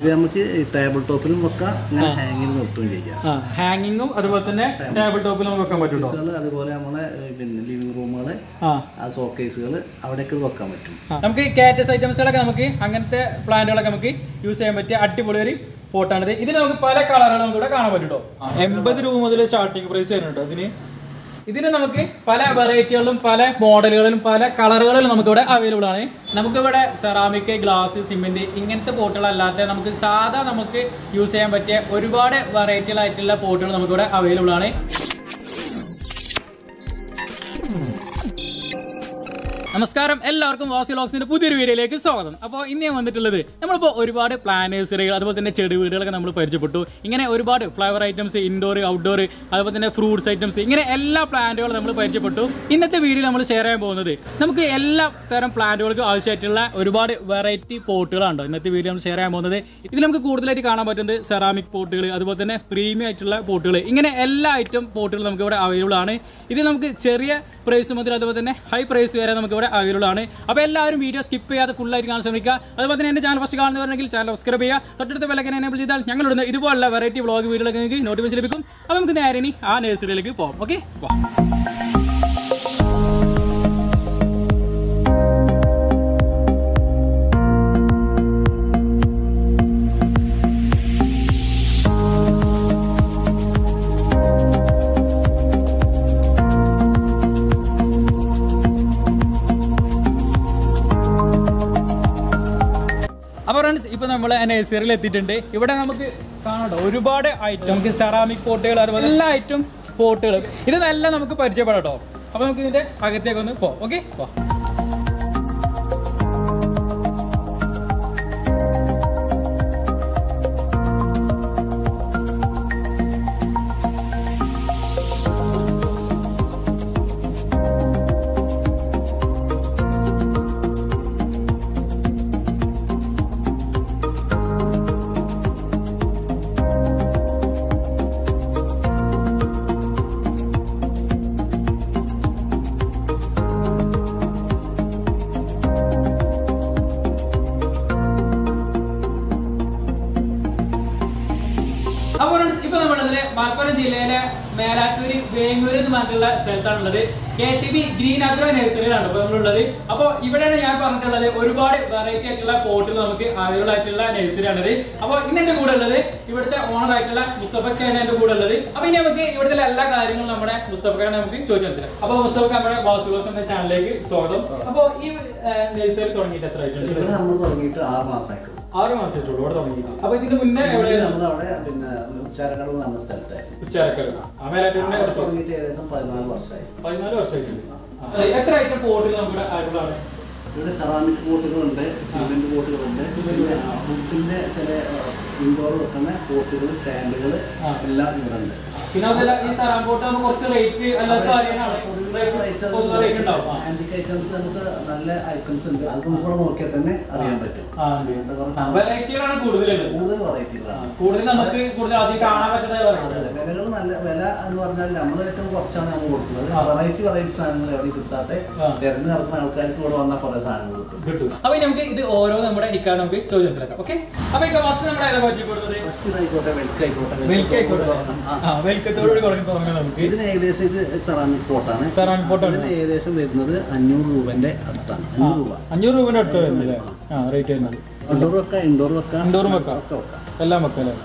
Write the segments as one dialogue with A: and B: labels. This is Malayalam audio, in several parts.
A: ഇത് നമുക്ക് ടേബിൾ ടോപ്പിലും വെക്കാം, ഇങ്ങനെ ഹാങ്ങിങ് നിർത്തുകയും ചെയ്യാം.
B: ഹാങ്ങിങ്ങും അതുപോലെ തന്നെ ടേബിൾ ടോപ്പിലും വെക്കാൻ പറ്റും.
A: അതുപോലെ നമ്മളെ പിന്നെ ലിവിംഗ് റൂമുകൾ, ആ ഷോക്കേസുകൾ അവിടെയൊക്കെ വെക്കാൻ പറ്റും.
B: നമുക്ക് കാറ്റസ് ഐറ്റംസുകളൊക്കെ നമുക്ക് അങ്ങനത്തെ പ്ലാന്റുകളൊക്കെ നമുക്ക് യൂസ് ചെയ്യാൻ പറ്റിയ അടിപൊളി ഒരു പോട്ടാണിത്. ഇതിന് നമുക്ക് പല കളറുകളും നമുക്ക് ഇവിടെ കാണാൻ പറ്റും. 80 രൂപ മുതൽ സ്റ്റാർട്ടിങ് പ്രൈസ് വരുന്നുണ്ട്. ഇതിന് നമുക്ക് പല വെറൈറ്റികളിലും പല മോഡലുകളിലും പല കളറുകളിലും നമുക്കിവിടെ അവൈലബിൾ ആണ്. നമുക്കിവിടെ സെറാമിക്, ഗ്ലാസ്, സിമെന്റ് ഇങ്ങനത്തെ പോട്ടുകളല്ലാത്ത നമുക്ക് സാധാ നമുക്ക് യൂസ് ചെയ്യാൻ പറ്റിയ ഒരുപാട് വെറൈറ്റികളായിട്ടുള്ള പോട്ടുകൾ നമുക്കിവിടെ അവൈലബിൾ ആണ്. നമസ്കാരം, എല്ലാവർക്കും വാസി വ്ലോഗ്സിന്റെ പുതിയൊരു വീഡിയോയിലേക്ക് സ്വാഗതം. അപ്പോൾ ഇന്ന് ഞാൻ വന്നിട്ടുള്ളത് നമ്മളിപ്പോൾ ഒരുപാട് പ്ലാന്റേഴ്സറികൾ അതുപോലെ തന്നെ ചെടി വീടുകളൊക്കെ നമ്മൾ പരിചയപ്പെട്ടു. ഇങ്ങനെ ഒരുപാട് ഫ്ലവർ ഐറ്റംസ്, ഇൻഡോർ, ഔട്ട്ഡോർ, അതുപോലെ തന്നെ ഫ്രൂട്ട്സ് ഐറ്റംസ്, ഇങ്ങനെ എല്ലാ പ്ലാന്റുകളും നമ്മൾ പരിചയപ്പെട്ടു. ഇന്നത്തെ വീഡിയോയിൽ നമ്മൾ ഷെയർ ചെയ്യാൻ പോകുന്നത് നമുക്ക് എല്ലാ തരം പ്ലാന്റുകൾക്കും ആവശ്യമായിട്ടുള്ള ഒരുപാട് വെറൈറ്റി പോട്ടുകളാണ് ഇന്നത്തെ വീഡിയോ നമ്മൾ ഷെയർ ചെയ്യാൻ പോകുന്നത്. ഇതിൽ നമുക്ക് കൂടുതലായിട്ട് കാണാൻ പറ്റുന്നത് സെറാമിക് പോട്ടുകൾ, അതുപോലെ തന്നെ പ്രീമിയം ആയിട്ടുള്ള പോട്ടുകൾ, ഇങ്ങനെ എല്ലാ ഐറ്റം പോട്ടുകൾ നമുക്ക് ഇവിടെ അവൈലബിൾ ആണ്. ഇതിൽ നമുക്ക് ചെറിയ പ്രൈസ് മുതൽ അതുപോലെ തന്നെ ഹൈ പ്രൈസ് വരെ നമുക്ക് ഇവിടെ അവൈലബിൾ ആണ്. അപ്പോൾ എല്ലാവരും വീഡിയോ സ്കിപ്പ് ചെയ്യാതെ ഫുള്ളായിട്ട് കാണാൻ ശ്രമിക്കുക. അതുപോലെ തന്നെ എൻ്റെ ചാനൽ ഫസ്റ്റ് കാണുന്നവരുണ്ടെങ്കിൽ ചാനൽ സബ്സ്ക്രൈബ് ചെയ്യുക. തൊട്ടടുത്ത ബെല്ലൈക്കൻ എനേബിൾ ചെയ്താൽ ഞങ്ങളിടുന്ന ഇതുപോലുള്ള വെറൈറ്റി വ്ളോഗ് വീഡിയോകളൊക്കെ നിങ്ങൾക്ക് നോട്ടിഫിക്കേഷൻ ലഭിക്കും. അപ്പോൾ നമുക്ക് നേരെ ഇനി ആ നഴ്സറിയിലേക്ക് പോകാം. ഓക്കെ, അപ്പോൾ ഫ്രണ്ട്സ്, ഇപ്പോൾ നമ്മൾ നഴ്സറിയിൽ എത്തിയിട്ടുണ്ട്. ഇവിടെ നമുക്ക് കാണാം ഒരുപാട് ഐറ്റം, നമുക്ക് സെറാമിക് പോട്ടുകൾ, അതുപോലെ എല്ലാ ഐറ്റം പോട്ടുകൾ, ഇതെല്ലാം നമുക്ക് പരിചയപ്പെടാം കേട്ടോ. അപ്പോൾ നമുക്ക് ഇതിൻ്റെ അകത്തേക്ക് ഒന്ന് പോകാം. ഓക്കെ, മലപ്പുറം ജില്ലയിലെ മേലാറ്റൂർ വേങ്ങൂർ എന്ന് പറഞ്ഞിട്ടുള്ള സ്ഥലത്താണുള്ളത്. KTB ഗ്രീൻ അഗ്രോ നഴ്സറിയിലാണ് ഇപ്പോൾ നമ്മളുള്ളത്. അപ്പോൾ ഇവിടെയാണ് ഞാൻ പറഞ്ഞിട്ടുള്ളത് ഒരുപാട് വെറൈറ്റി ആയിട്ടുള്ള പോട്ടുകൾ നമുക്ക് അവൈലബിൾ ആയിട്ടുള്ള നഴ്സറിയാണിത്. അപ്പോൾ ഇന്ന് എൻ്റെ കൂടെ ഉള്ളത് ഇവിടുത്തെ ഓണർ ആയിട്ടുള്ള മുസ്തഫക്കാണ് എൻ്റെ കൂടെ ഉള്ളത്. അപ്പോൾ ഇനി നമുക്ക് ഇവിടുത്തെ എല്ലാ കാര്യങ്ങളും നമ്മുടെ മുസ്തഫക്കാണ് നമുക്ക് ചോദിച്ചു മനസ്സിലാക്കാം. അപ്പോൾ മുസ്തഫക്ക നമ്മുടെ വാസി വ്ലോഗ്സ് എന്ന ചാനലിലേക്ക് സ്വാഗതം. അപ്പോൾ ഈ നഴ്സറി തുടങ്ങിയിട്ട് എത്ര ആയിട്ടുണ്ട്?
A: 6 മാസമായിട്ടുള്ളൂ.
B: 6 മാസമായിട്ടുള്ളൂ ഇവിടെ തുടങ്ങിയിട്ട്. അപ്പോൾ ഇതിന് മുന്നേ
A: ഉച്ചാരക്കടവ് എന്ന സ്ഥലത്തായി.
B: ഉച്ചാരക്കടവ്
A: ഏകദേശം 14 വർഷമായി.
B: 14 വർഷമായിട്ടുണ്ട്. എത്ര ഐറ്റം പോട്ടുകൾ നമ്മുടെ ആയിട്ടുള്ളതാണ്?
A: ഇവിടെ സെറാമിക് പോട്ടുകളുണ്ട്, സിമെന്റ് പോട്ടുകളുണ്ട്, ഫുഡിന്റെ ചില ഇൻഡോർ വെക്കുന്ന പോട്ടുകൾ, സ്റ്റാൻഡുകൾ എല്ലാം ഇവിടെ ഉണ്ട്.
B: പിന്നെ അതല്ല, ഈ സെറാമിക് പോട്ട് നമുക്ക് കുറച്ച് റേറ്റ് അല്ലാത്ത
A: ആന്റിക് ഐറ്റംസ് നമുക്ക് നല്ല ഐറ്റംസ് ഉണ്ട്. അത് നമുക്ക് ഇവിടെ നോക്കിയാൽ തന്നെ അറിയാൻ പറ്റും.
B: വെറൈറ്റികളാണ് കൂടുതൽ
A: വെറൈറ്റികളാണ്. വിലകൾ നല്ല വില എന്ന് പറഞ്ഞാൽ നമ്മൾ ഏറ്റവും കുറച്ചാണ് നമ്മൾ കൊടുക്കുന്നത്. വെറൈറ്റി സാധനങ്ങൾ എവിടെ കിട്ടാത്ത തിരഞ്ഞു നടക്കുന്ന ആൾക്കാർക്ക് ഇവിടെ വന്ന കുറെ സാധനങ്ങൾ കിട്ടും.
B: അപ്പൊ നമുക്ക് ഇത് ഓരോ നമ്മുടെ ഇക്കാണ് നമുക്ക് ചോദ്യം മനസ്സിലാക്കാം. ഓക്കെ, അപ്പൊ ഫസ്റ്റ് നമ്മുടെ
A: ഇതിന് ഏകദേശം ഇത് സെറാമിക് പോട്ടാണ്.
B: സെറാമിക് പോട്ടാണ്.
A: ഏകദേശം വരുന്നത് 500 രൂപന്റെ അടുത്താണ്.
B: 500 രൂപന്റെ അടുത്ത് വരുന്നില്ലേ? റേറ്റ് വരുന്നത്
A: ഇൻഡോർ വെക്കാം, ഇൻഡോറും വെക്കാം,
B: എല്ലാം വെക്കാം അല്ലേ?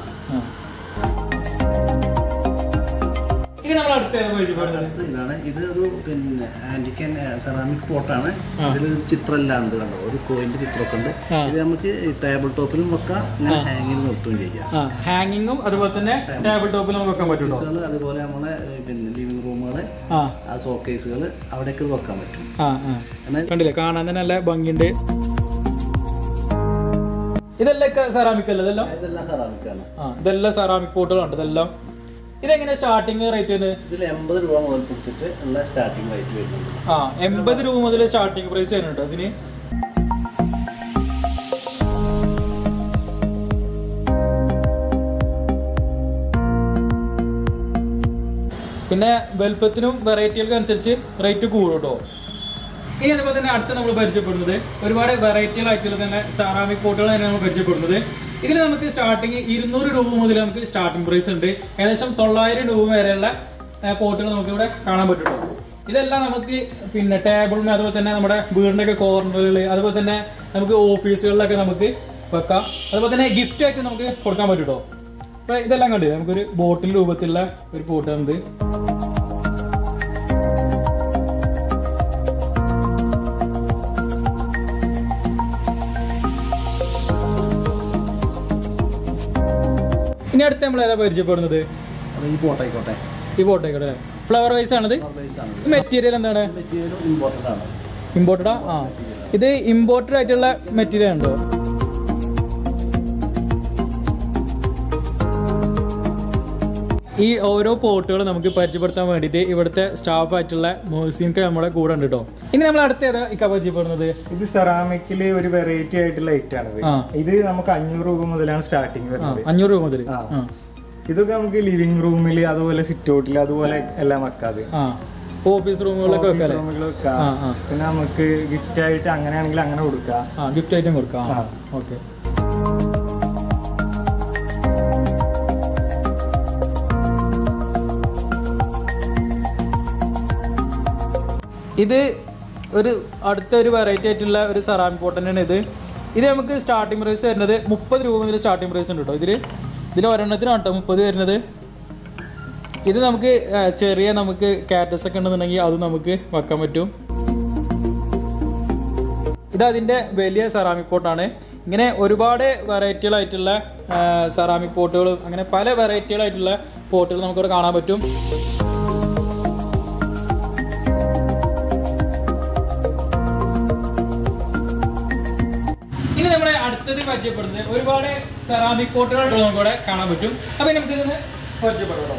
A: ഇതാണ് ഇതൊരു പിന്നെ ആന്റിക്കൻ സെറാമിക് പോട്ടാണ്. ഇതിലൊരു ചിത്രം എല്ലാം ഉണ്ട്, കണ്ടോ, ഒരു കോയിന്റെ ചിത്രമൊക്കെ ഉണ്ട്. ഇത് നമുക്ക് ടേബിൾ ടോപ്പിലും വെക്കാം, ഇങ്ങനെ ഹാങ്ങിങ് നിർത്തുകയും ചെയ്യാം.
B: ഹാങ്ങിങ്ങും അതുപോലെ തന്നെ ടേബിൾ ടോപ്പിലും വെക്കാൻ പറ്റും.
A: അതുപോലെ നമ്മളെ പിന്നെ ലിവിംഗ് റൂമുകള്, ആ ഷോക്കേസുകൾ അവിടെയൊക്കെ വെക്കാൻ പറ്റും.
B: കണ്ടില്ലേ, കാണാൻ തന്നെ നല്ല ഭംഗിയുണ്ട്. ഇതെല്ലാം സെറാമിക് അല്ലേ? ഇതെല്ലാം
A: സെറാമിക് ആണ്.
B: ഇതെല്ലാം സെറാമിക് പോട്ടുകളുണ്ട്. ഇതെല്ലാം ഇതെങ്ങനെ സ്റ്റാർട്ടിങ് റേറ്റ് വരുന്നത്?
A: ഇതിൽ 80 രൂപ മുതൽ പിടിച്ചിട്ട് ഉള്ള സ്റ്റാർട്ടിംഗ് റേറ്റ് വരുന്നുണ്ട്.
B: 80 രൂപ മുതൽ സ്റ്റാർട്ടിംഗ് പ്രൈസ് വരുന്നുണ്ട് അതിന്. പിന്നെ വലുപ്പത്തിനും വെറൈറ്റികൾക്ക് അനുസരിച്ച് റേറ്റ് കൂടും കേട്ടോ. ഇനി അതുപോലെ തന്നെ അടുത്ത് നമ്മൾ പരിചയപ്പെടുന്നത് ഒരുപാട് വെറൈറ്റികളായിട്ടുള്ള തന്നെ സെറാമിക് പോട്ടുകൾ തന്നെ നമ്മൾ പരിചയപ്പെടുന്നത്. ഇതിൽ നമുക്ക് സ്റ്റാർട്ടിങ് 200 രൂപ മുതൽ നമുക്ക് സ്റ്റാർട്ടിംഗ് പ്രൈസ് ഉണ്ട്. ഏകദേശം 900 രൂപ വരെയുള്ള പോട്ടുകൾ നമുക്ക് ഇവിടെ കാണാൻ പറ്റുള്ളൂ. ഇതെല്ലാം നമുക്ക് പിന്നെ ടേബിളിന് അതുപോലെ തന്നെ നമ്മുടെ വീടിൻ്റെ ഒക്കെ കോർണറുകൾ അതുപോലെ തന്നെ നമുക്ക് ഓഫീസുകളിലൊക്കെ നമുക്ക് വെക്കാം. അതുപോലെ തന്നെ ഗിഫ്റ്റ് ആയിട്ട് നമുക്ക് കൊടുക്കാൻ പറ്റും. അപ്പോൾ ഇതെല്ലാം കണ്ടില്ലേ നമുക്കൊരു ബോട്ടിൽ രൂപത്തിലുള്ള ഒരു പോട്ടാണിത്. ഇനി അടുത്ത് നമ്മൾ ഏതാ പരിചയപ്പെടുന്നത്?
A: ഈ പോട്ടായിക്കോട്ടെ,
B: ഈ പോട്ടായിക്കോട്ടെ. ഫ്ലവർ വൈസ് ആണിത്. മെറ്റീരിയൽ എന്താണ്? ഇമ്പോർട്ടഡാ? ആ, ഇത് ഇമ്പോർട്ടഡ് ആയിട്ടുള്ള മെറ്റീരിയൽ ഉണ്ടോ? ഈ ഓരോ പോട്ടുകൾ നമുക്ക് പരിചയപ്പെടുത്താൻ വേണ്ടിയിട്ട് ഇവിടുത്തെ സ്റ്റാഫ് ആയിട്ടുള്ള മോസിൻക്ക് നമ്മുടെ കൂടെ ഉണ്ട് കേട്ടോ. ഇനി നമ്മൾ അടുത്ത ഏതാ ഇക്ക പരിചയപ്പെടുന്നത്?
C: ഇത് സെറാമിക്കില് ഒരു വെറൈറ്റി ആയിട്ടുള്ള ഐറ്റം ആണ്. ഇത് നമുക്ക് 500 രൂപ മുതലാണ് സ്റ്റാർട്ടിങ് വരുന്നത്.
B: 500 രൂപ മുതൽ.
C: ഇതൊക്കെ നമുക്ക് ലിവിംഗ് റൂമിൽ അതുപോലെ സിറ്റ് ഔട്ടിൽ അതുപോലെ എല്ലാം വെക്കാതെ
B: ഓഫീസ് റൂമുകളൊക്കെ വെക്കാം.
C: പിന്നെ നമുക്ക് ഗിഫ്റ്റ് ആയിട്ട് അങ്ങനെയാണെങ്കിൽ അങ്ങനെ കൊടുക്കാം.
B: ഗിഫ്റ്റ് ആയിട്ടും കൊടുക്കാം. ഓക്കെ. ഇത് ഒരു അടുത്തൊരു വെറൈറ്റി ആയിട്ടുള്ള ഒരു സെറാമിക് പോട്ട് തന്നെയാണ് ഇത്. ഇത് നമുക്ക് സ്റ്റാർട്ടിംഗ് പ്രൈസ് വരുന്നത് 30 രൂപ മുതൽ സ്റ്റാർട്ടിംഗ് പ്രൈസ് ഉണ്ട് കേട്ടോ. ഇതിൽ ഒരെണ്ണത്തിനാണ് കേട്ടോ 30 വരുന്നത്. ഇത് നമുക്ക് ചെറിയ നമുക്ക് കാറ്റസ് ഒക്കെ ഉണ്ടെന്നുണ്ടെങ്കിൽ അത് നമുക്ക് വെക്കാൻ പറ്റും. ഇത് അതിൻ്റെ വലിയ സെറാമിക് പോട്ടാണ്. ഇങ്ങനെ ഒരുപാട് വെറൈറ്റികളായിട്ടുള്ള സെറാമിക് പോട്ടുകളും അങ്ങനെ പല വെറൈറ്റികളായിട്ടുള്ള പോട്ടുകൾ നമുക്കിവിടെ കാണാൻ പറ്റും. ഇനി നമ്മളെ അടുത്തത് പരിചയപ്പെടുന്നത് ഒരുപാട് സെറാമിക് പോട്ടുകൾ നമുക്കിവിടെ കാണാൻ പറ്റും. അപ്പം നമുക്കിതൊന്ന് പരിചയപ്പെടാം.